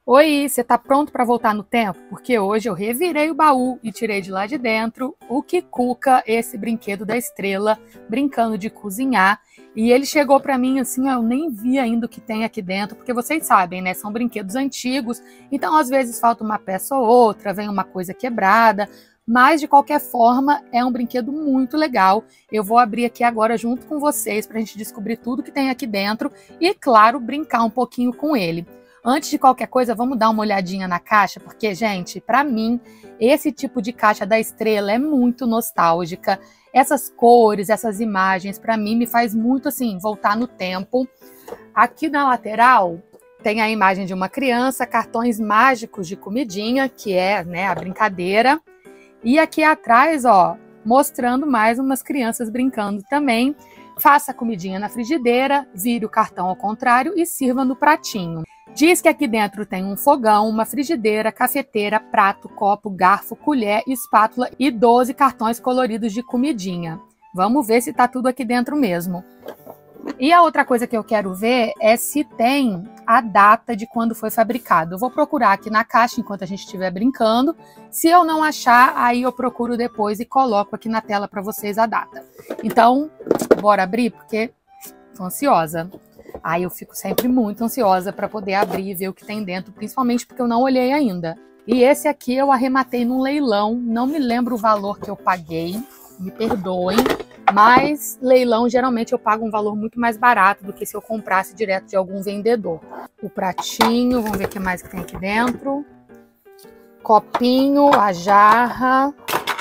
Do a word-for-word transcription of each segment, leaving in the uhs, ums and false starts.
Oi, você tá pronto para voltar no tempo? Porque hoje eu revirei o baú e tirei de lá de dentro o Kikuka, esse brinquedo da Estrela, brincando de cozinhar. E ele chegou para mim assim, eu nem vi ainda o que tem aqui dentro, porque vocês sabem, né? São brinquedos antigos, então às vezes falta uma peça ou outra, vem uma coisa quebrada. Mas, de qualquer forma, é um brinquedo muito legal. Eu vou abrir aqui agora junto com vocês para a gente descobrir tudo que tem aqui dentro e, claro, brincar um pouquinho com ele. Antes de qualquer coisa, vamos dar uma olhadinha na caixa, porque, gente, para mim, esse tipo de caixa da Estrela é muito nostálgica. Essas cores, essas imagens, para mim, me faz muito, assim, voltar no tempo. Aqui na lateral tem a imagem de uma criança, cartões mágicos de comidinha, que é, né, a brincadeira. E aqui atrás, ó, mostrando mais umas crianças brincando também. Faça a comidinha na frigideira, vire o cartão ao contrário e sirva no pratinho. Diz que aqui dentro tem um fogão, uma frigideira, cafeteira, prato, copo, garfo, colher, espátula e doze cartões coloridos de comidinha. Vamos ver se tá tudo aqui dentro mesmo. E a outra coisa que eu quero ver é se tem a data de quando foi fabricado. Eu vou procurar aqui na caixa enquanto a gente estiver brincando. Se eu não achar, aí eu procuro depois e coloco aqui na tela para vocês a data. Então, bora abrir, porque tô ansiosa. Aí eu fico sempre muito ansiosa para poder abrir e ver o que tem dentro, principalmente porque eu não olhei ainda. E esse aqui eu arrematei num leilão, não me lembro o valor que eu paguei, me perdoem. Mas leilão, geralmente eu pago um valor muito mais barato do que se eu comprasse direto de algum vendedor. O pratinho, vamos ver o que mais que tem aqui dentro. Copinho, a jarra,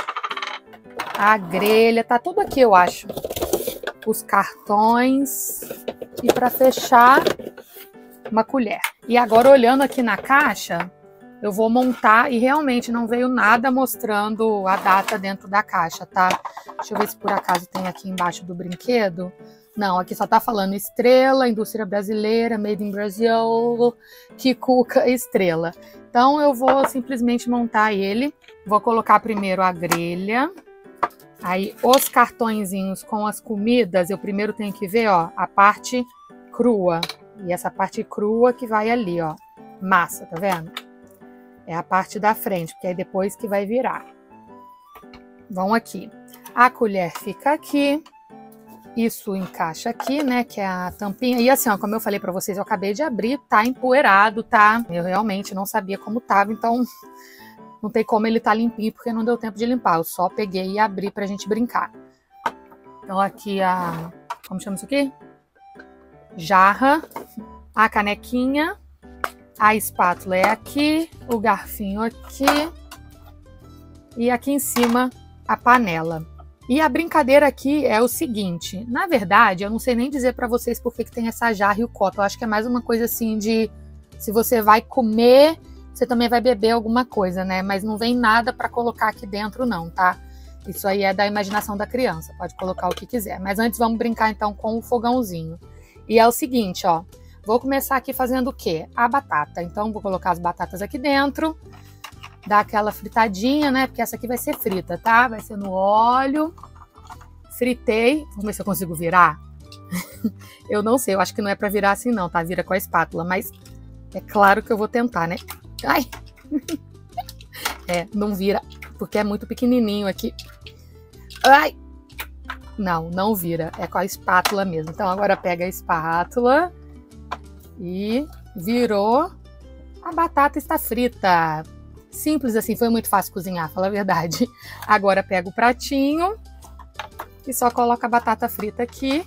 a grelha, tá tudo aqui eu acho. Os cartões e para fechar, uma colher. E agora olhando aqui na caixa, eu vou montar e realmente não veio nada mostrando a data dentro da caixa, tá? Deixa eu ver se por acaso tem aqui embaixo do brinquedo. Não, aqui só tá falando Estrela, indústria brasileira, made in Brazil, Kikuka, Estrela. Então eu vou simplesmente montar ele. Vou colocar primeiro a grelha. Aí os cartõezinhos com as comidas, eu primeiro tenho que ver, ó, a parte crua. E essa parte crua que vai ali, ó, massa, tá vendo? É a parte da frente, porque aí depois que vai virar. Vão aqui. A colher fica aqui. Isso encaixa aqui, né? Que é a tampinha. E assim, ó, como eu falei pra vocês, eu acabei de abrir, tá empoeirado, tá? Eu realmente não sabia como tava, então não tem como ele tá limpinho, porque não deu tempo de limpar. Eu só peguei e abri pra gente brincar. Então aqui a... Como chama isso aqui? Jarra. A canequinha. A espátula é aqui, o garfinho aqui e aqui em cima a panela. E a brincadeira aqui é o seguinte, na verdade eu não sei nem dizer para vocês por que que tem essa jarra e o copo. Eu acho que é mais uma coisa assim de se você vai comer, você também vai beber alguma coisa, né? Mas não vem nada para colocar aqui dentro não, tá? Isso aí é da imaginação da criança, pode colocar o que quiser. Mas antes vamos brincar então com o fogãozinho. E é o seguinte, ó. Vou começar aqui fazendo o quê? A batata. Então, vou colocar as batatas aqui dentro. Dar aquela fritadinha, né? Porque essa aqui vai ser frita, tá? Vai ser no óleo. Fritei. Vamos ver se eu consigo virar. Eu não sei, eu acho que não é pra virar assim não, tá? Vira com a espátula, mas é claro que eu vou tentar, né? Ai! É, não vira, porque é muito pequenininho aqui. Ai! Não, não vira. É com a espátula mesmo. Então, agora pega a espátula. E virou, a batata está frita. Simples assim, foi muito fácil cozinhar, fala a verdade. Agora pega o pratinho e só coloca a batata frita aqui.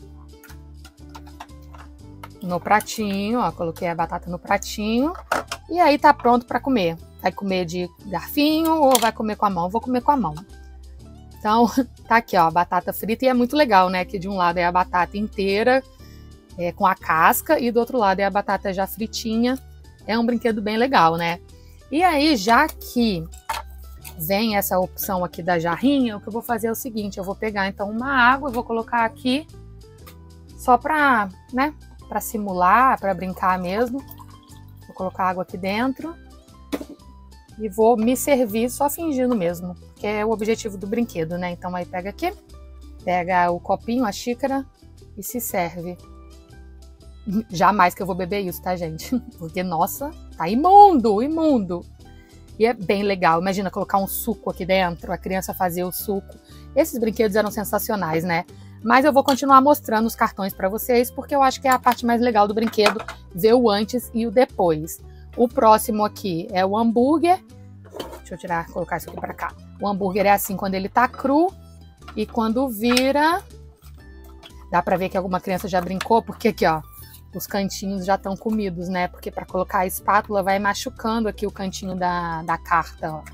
No pratinho, ó, coloquei a batata no pratinho. E aí tá pronto para comer. Vai comer de garfinho ou vai comer com a mão? Vou comer com a mão. Então, tá aqui, ó, a batata frita e é muito legal, né? Que de um lado é a batata inteira, É, com a casca, e do outro lado é a batata já fritinha. É um brinquedo bem legal, né? E aí, já que vem essa opção aqui da jarrinha, o que eu vou fazer é o seguinte, eu vou pegar então uma água, eu vou colocar aqui só pra, né, pra simular, pra brincar mesmo. Vou colocar água aqui dentro e vou me servir só fingindo mesmo, que é o objetivo do brinquedo, né? Então aí pega aqui, pega o copinho, a xícara e se serve. Jamais que eu vou beber isso, tá, gente? Porque, nossa, Tá imundo, imundo. E é bem legal. Imagina colocar um suco aqui dentro, a criança fazer o suco. Esses brinquedos eram sensacionais, né? Mas eu vou continuar mostrando os cartões para vocês, porque eu acho que é a parte mais legal do brinquedo, ver o antes e o depois. O próximo aqui é o hambúrguer. Deixa eu tirar, colocar isso aqui para cá. O hambúrguer é assim quando ele tá cru e quando vira... Dá para ver que alguma criança já brincou, porque aqui, ó, os cantinhos já estão comidos, né? Porque para colocar a espátula vai machucando aqui o cantinho da, da carta, ó.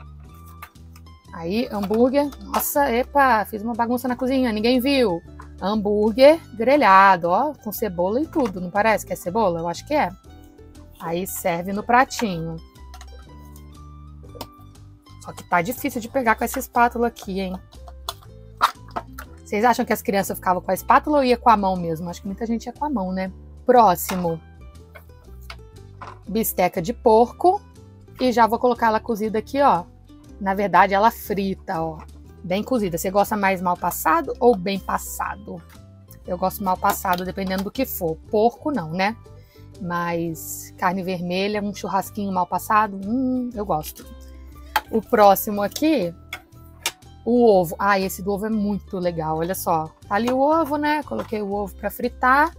Aí, hambúrguer. Nossa, epa, fiz uma bagunça na cozinha, ninguém viu. Hambúrguer grelhado, ó, com cebola e tudo. Não parece que é cebola? Eu acho que é. Aí serve no pratinho. Só que tá difícil de pegar com essa espátula aqui, hein? Vocês acham que as crianças ficavam com a espátula ou ia com a mão mesmo? Acho que muita gente ia com a mão, né? Próximo. Bisteca de porco. E já vou colocar ela cozida aqui, ó. Na verdade, ela frita, ó. Bem cozida. Você gosta mais mal passado ou bem passado? Eu gosto mal passado, dependendo do que for. Porco não, né? Mas carne vermelha, um churrasquinho mal passado, hum, eu gosto. O próximo aqui, o ovo. Ah, esse do ovo é muito legal, olha só. Tá ali o ovo, né? Coloquei o ovo para fritar.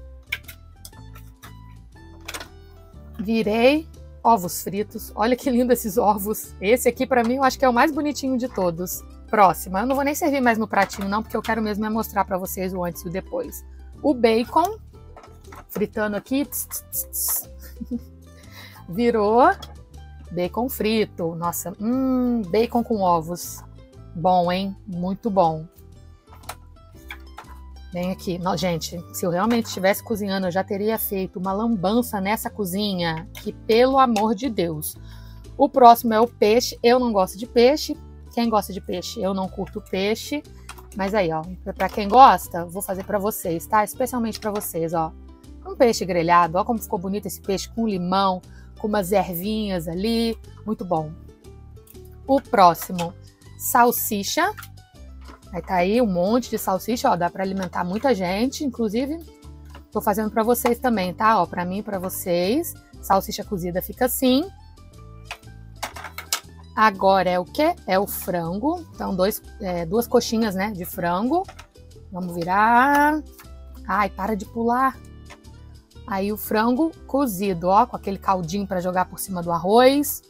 Virei. Ovos fritos. Olha que lindo esses ovos. Esse aqui, pra mim, eu acho que é o mais bonitinho de todos. Próxima. Eu não vou nem servir mais no pratinho, não, porque eu quero mesmo é mostrar pra vocês o antes e o depois. O bacon. Fritando aqui. Tss, tss, tss. Virou. Bacon frito. Nossa, hum, bacon com ovos. Bom, hein? Muito bom. Vem aqui. Não, gente, se eu realmente estivesse cozinhando, eu já teria feito uma lambança nessa cozinha. Que, pelo amor de Deus. O próximo é o peixe. Eu não gosto de peixe. Quem gosta de peixe? Eu não curto peixe. Mas aí, ó, pra quem gosta, vou fazer pra vocês, tá? Especialmente pra vocês, ó. Um peixe grelhado. Ó como ficou bonito esse peixe com limão, com umas ervinhas ali. Muito bom. O próximo, salsicha. Aí tá aí um monte de salsicha, ó, dá pra alimentar muita gente, inclusive tô fazendo pra vocês também, tá? Ó, pra mim e pra vocês. Salsicha cozida fica assim. Agora é o quê? É o frango. Então, dois, é, duas coxinhas, né, de frango. Vamos virar. Ai, para de pular. Aí o frango cozido, ó, com aquele caldinho pra jogar por cima do arroz.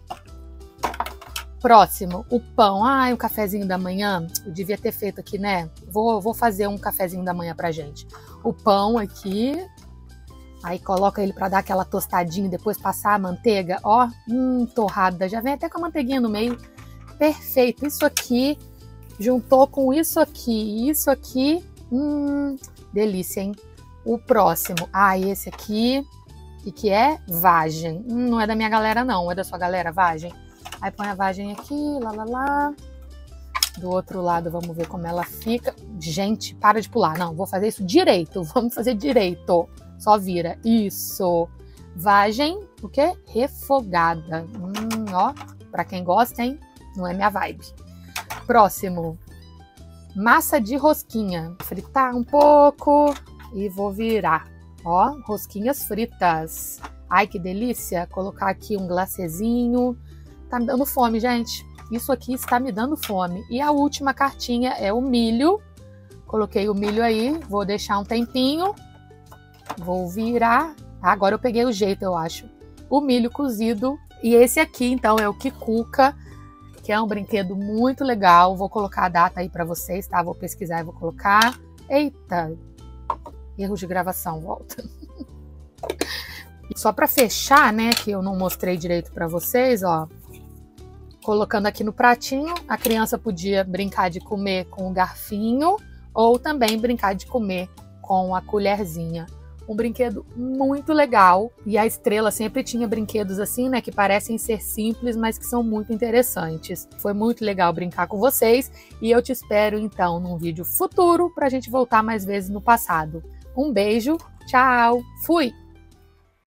Próximo, o pão. Ai, o cafezinho da manhã. Eu devia ter feito aqui, né? Vou, vou fazer um cafezinho da manhã pra gente. O pão aqui. Aí coloca ele pra dar aquela tostadinha, depois passar a manteiga. Ó, hum, torrada. Já vem até com a manteiguinha no meio. Perfeito. Isso aqui juntou com isso aqui. Isso aqui. Hum, delícia, hein? O próximo. Ah, esse aqui. O que, que é? Vagem. Hum, não é da minha galera, não. É da sua galera, vagem? Aí põe a vagem aqui, lá, lá, lá. Do outro lado, vamos ver como ela fica. Gente, para de pular. Não, vou fazer isso direito. Vamos fazer direito. Só vira. Isso. Vagem, o quê? Refogada. Hum, ó, pra quem gosta, hein? Não é minha vibe. Próximo. Massa de rosquinha. Fritar um pouco e vou virar. Ó, rosquinhas fritas. Ai, que delícia. Colocar aqui um glacezinho. Tá me dando fome, gente. Isso aqui está me dando fome. E a última cartinha é o milho. Coloquei o milho aí. Vou deixar um tempinho. Vou virar. Agora eu peguei o jeito, eu acho. O milho cozido. E esse aqui, então, é o Kikuka, que é um brinquedo muito legal. Vou colocar a data aí para vocês, tá? Vou pesquisar e vou colocar. Eita! Erro de gravação, volta. Só para fechar, né, que eu não mostrei direito para vocês, ó. Colocando aqui no pratinho, a criança podia brincar de comer com o garfinho ou também brincar de comer com a colherzinha. Um brinquedo muito legal. E a Estrela sempre tinha brinquedos assim, né, que parecem ser simples, mas que são muito interessantes. Foi muito legal brincar com vocês e eu te espero então num vídeo futuro pra gente voltar mais vezes no passado. Um beijo, tchau, fui!